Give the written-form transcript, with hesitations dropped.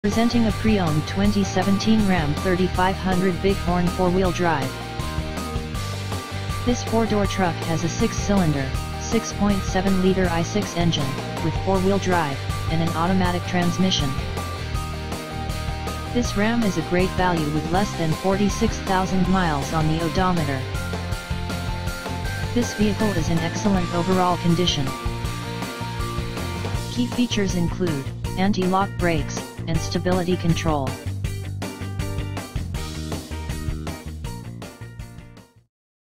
Presenting a pre-owned 2017 Ram 3500 Bighorn 4-wheel drive. This 4-door truck has a 6-cylinder, 6.7-liter i6 engine, with 4-wheel drive, and an automatic transmission. This Ram is a great value with less than 46,000 miles on the odometer. This vehicle is in excellent overall condition. Key features include anti-lock brakes and stability control.